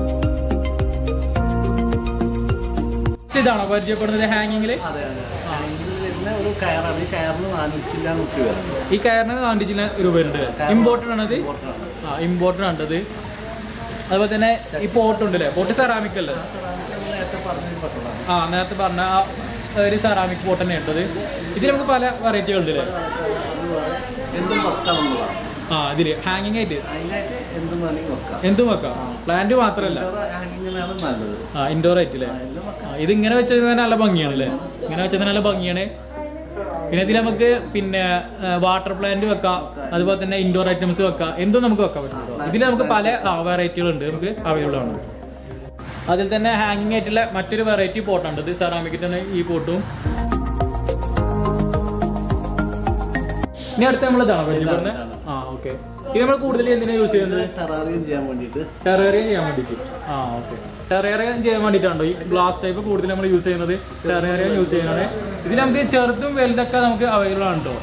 B: ഇതാണോ പരിചയപ്പെടുന്നത് ഹാങ്ങിങ്ങിൽ? ഈ കയറിന് 400 രൂപ ഉണ്ട്. ഇമ്പോർട്ടഡ് ആണത്. ഇമ്പോർട്ടഡ് ആണത്. അതുപോലെ തന്നെ ഈ പോട്ട് ഉണ്ടല്ലേ, പോട്ട് സെറാമിക് അല്ലേ? നേരത്തെ പറഞ്ഞ ആ ഒരു സെറാമിക് പോട്ട് തന്നെ ഉണ്ടത്. ഇതിൽ നമുക്ക് പല വെറൈറ്റികൾ ഉണ്ടല്ലേ? ഇതില് ഹാങ്ങിങ് ആയിട്ട് എന്തും വെക്കാം. പ്ലാന്റ് മാത്രമല്ല ഇൻഡോർ ആയിട്ട് അല്ലേ? ഇത് ഇങ്ങനെ വെച്ചത് തന്നെ നല്ല ഭംഗിയാണ് അല്ലേ? ഇങ്ങനെ വെച്ചത് നല്ല ഭംഗിയാണ്. പിന്നെ ഇതിൽ നമുക്ക് പിന്നെ വാട്ടർ പ്ലാന്റ് വെക്കാം, അതുപോലെ തന്നെ ഇൻഡോർ ഐറ്റംസ് വെക്കാം, എന്തും നമുക്ക് വെക്കാൻ പറ്റും. ഇതിൽ നമുക്ക് പല വെറൈറ്റികളുണ്ട് നമുക്ക് അവൈലബിൾ ആണ്. അതിൽ തന്നെ ഹാങ്ങിങ് ആയിട്ടുള്ള മറ്റൊരു വെറൈറ്റി പോട്ടുണ്ട്. ഇത് സെറാമിക്കിൽ തന്നെ ഈ പോട്ടും. ഇനി അടുത്ത് നമ്മൾ ഇതാണ് പരിചയപ്പെടുന്നത്. ഓക്കെ. ഇത് നമ്മൾ കൂടുതൽ എന്തിനാണ് യൂസ് ചെയ്യുന്നത്? ടെറേറിയം ചെയ്യാൻ വേണ്ടിയിട്ട്. ഓക്കെ. ടെറേറിയം ചെയ്യാൻ വേണ്ടിയിട്ടാണോ ഈ ഗ്ലാസ് ടൈപ്പ് കൂടുതൽ നമ്മൾ യൂസ് ചെയ്യുന്നത്? ടെറേറിയം യൂസ് ചെയ്യുന്നത്. ഇതിൽ നമുക്ക് ചെറുതും വലുതൊക്കെ നമുക്ക് അവൈലബിൾ ആണ് കേട്ടോ.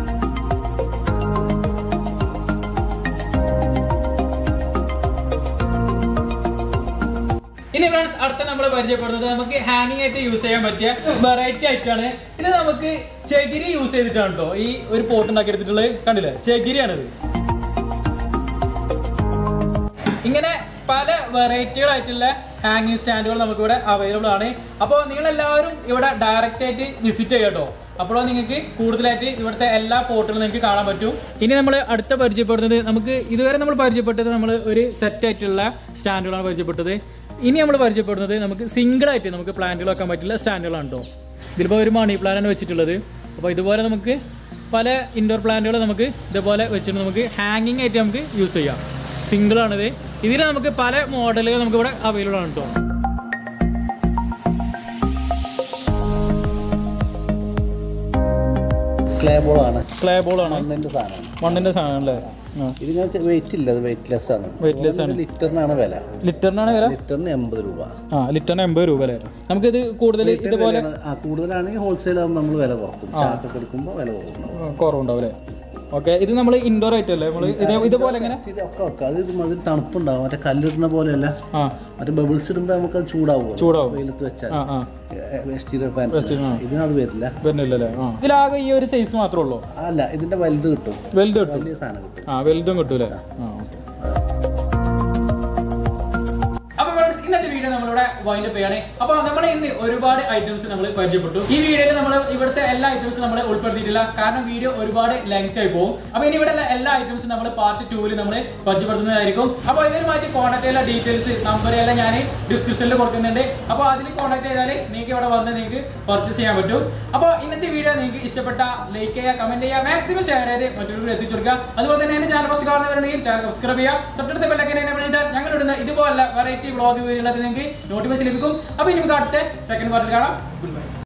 B: ഇനി ഫ്രണ്ട്സ് അടുത്ത നമ്മൾ പരിചയപ്പെടുന്നത് നമുക്ക് ഹാങ്ങിങ് ആയിട്ട് യൂസ് ചെയ്യാൻ പറ്റിയ വെറൈറ്റി ആയിട്ടാണ്. ഇത് നമുക്ക് ചകിരി യൂസ് ചെയ്തിട്ടാണ് കേട്ടോ ഈ ഒരു പോട്ട് ഉണ്ടാക്കി എടുത്തിട്ടുള്ളത്. കണ്ടില്ലേ, ചകിരിയാണിത്. ഇങ്ങനെ പല വെറൈറ്റികളായിട്ടുള്ള ഹാങ്ങിങ് സ്റ്റാൻഡുകൾ നമുക്കിവിടെ അവൈലബിൾ ആണ്. അപ്പോൾ നിങ്ങളെല്ലാവരും ഇവിടെ ഡയറക്റ്റ് ആയിട്ട് വിസിറ്റ് ചെയ്യട്ടോ. അപ്പോൾ നിങ്ങൾക്ക് കൂടുതലായിട്ട് ഇവിടുത്തെ എല്ലാ പോർട്ടുകളും നിങ്ങൾക്ക് കാണാൻ പറ്റും. ഇനി നമ്മൾ അടുത്ത പരിചയപ്പെടുന്നത്, നമുക്ക് ഇതുവരെ നമ്മൾ പരിചയപ്പെട്ടത് നമ്മൾ ഒരു സെറ്റ് ആയിട്ടുള്ള സ്റ്റാൻഡുകളാണ് പരിചയപ്പെട്ടത്. ഇനി നമ്മൾ പരിചയപ്പെടുന്നത് നമുക്ക് സിംഗിളായിട്ട് നമുക്ക് പ്ലാന്റുകൾ വെക്കാൻ പറ്റുന്ന സ്റ്റാൻഡുകളാണ് കേട്ടോ. ഇതിലിപ്പോൾ ഒരു മണി പ്ലാന്റാണ് വെച്ചിട്ടുള്ളത്. അപ്പോൾ ഇതുപോലെ നമുക്ക് പല ഇൻഡോർ പ്ലാന്റുകൾ നമുക്ക് ഇതുപോലെ വെച്ചിട്ട് നമുക്ക് ഹാങ്ങിങ് ആയിട്ട് നമുക്ക് യൂസ് ചെയ്യാം. സിംഗിളാണിത്. ഇതിൽ നമുക്ക് പല മോഡലുകൾ നമുക്കിവിടെ അവൈലബിൾ ആണ് കേട്ടോ.
A: ക്ലേ ബോളാണ്.
B: ക്ലേ ബോളാണ്. മണ്ണിൻ്റെ സാധനം അല്ലേ?
A: ഇതിന് വെയിറ്റ് ഇല്ല, അത് വെയിറ്റ്ലെസ് ആണ്.
B: വെയിറ്റ്ലെസ് ആണ്.
A: ലിറ്ററിനാണ് വില.
B: ലിറ്ററിനാണ് വില?
A: ലിറ്ററിന് 80 രൂപ.
B: ലിറ്ററിന് 80 രൂപ അല്ലേ? നമുക്കിത് കൂടുതൽ ഇതുപോലെ
A: കൂടുതലാണെങ്കിൽ ഹോൾസെയിൽ ആകുമ്പോൾ നമ്മൾ വില കുറക്കും. ചാക്കൊക്കെ എടുക്കുമ്പോൾ വില
B: കുറവുണ്ടാവും അല്ലേ? ഓക്കെ. ഇത് നമ്മൾ ഇൻഡോർ ആയിട്ടല്ലേ നമ്മൾ ഇതുപോലെ എങ്ങനെ
A: ഒക്കെ വെക്കാം. അത് അതിൽ തണുപ്പുണ്ടാവും. മറ്റേ കല്ലിടുന്ന പോലെയല്ല, മറ്റേ ബബിൾസ് ഇടുമ്പോൾ നമുക്ക് അത് ചൂടാവും. വെയിലത്ത് വെച്ചാൽ എക്സ്റ്റീരിയർ പാൻസ് ഇതിനത് വരുന്നില്ലല്ലേ?
B: ഇതിലാകെ ഈ ഒരു സൈസ് മാത്രമേ ഉള്ളൂ?
A: അല്ല, ഇതിന്റെ വലുത് കിട്ടും. വലിയ സാധനം കിട്ടും.
B: വലുതും കിട്ടൂലേ? ഇന്നത്തെ വീഡിയോ നമ്മളിവിടെ വൈൻഡ് അപ്പ് ചെയ്യാണ്. അപ്പോൾ നമ്മൾ ഇന്ന് ഒരുപാട് ഐറ്റംസ് നമ്മൾ പരിചയപ്പെട്ടു. ഈ വീഡിയോയിൽ നമ്മൾ ഇവിടുത്തെ എല്ലാ ഐറ്റംസും നമ്മൾ ഉൾപ്പെടുത്തിയിട്ടില്ല, കാരണം വീഡിയോ ഒരുപാട് ലെങ്ത് ആയി പോകും. അപ്പോൾ ഇനി ഇവിടെ എല്ലാ ഐറ്റംസും നമ്മൾ പാർട്ട് 2 നമ്മൾ പരിചയപ്പെടുത്തുന്നതായിരിക്കും. അപ്പോൾ ഇതിനുമായിട്ട് കോൺടാക്ട് ചെയ്യുന്ന ഡീറ്റെയിൽസ് നമ്പർ എല്ലാം ഞാൻ ഡിസ്ക്രിപ്ഷനിൽ കൊടുക്കുന്നുണ്ട്. അപ്പോൾ അതിൽ കോൺടാക്ട് ചെയ്താൽ നിങ്ങൾക്ക് ഇവിടെ വന്ന് നിങ്ങൾക്ക് പർച്ചേസ് ചെയ്യാൻ പറ്റും. അപ്പോൾ ഇന്നത്തെ വീഡിയോ നിങ്ങൾക്ക് ഇഷ്ടപ്പെട്ട ലൈക്ക് ചെയ്യുക, കമന്റ് ചെയ്യുക, മാക്സിമം ഷെയർ ചെയ്ത് മറ്റുള്ളവർ എത്തിച്ചു കൊടുക്കുക. അതുപോലെ തന്നെ എന്റെ ചാനൽ ഫസ്റ്റ് കാണുന്നവരുണ്ടെങ്കിൽ ചാനൽ സബ്സ്ക്രൈബ് ചെയ്യുക. തൊട്ടടുത്ത ബെല്ലൈക്കൻ എനേബിൾ ചെയ്താൽ ഞങ്ങൾ ഇടുന്ന ഇതുപോലുള്ള വെറൈറ്റി വ്ളോഗ് വീഡിയോകളൊക്കെ നിങ്ങൾക്ക് നോട്ടിഫിക്കേഷൻ ലഭിക്കും. അപ്പോൾ ഇനി നമുക്ക് അടുത്ത സെക്കൻഡ് പാർട്ടിൽ കാണാം. Good by.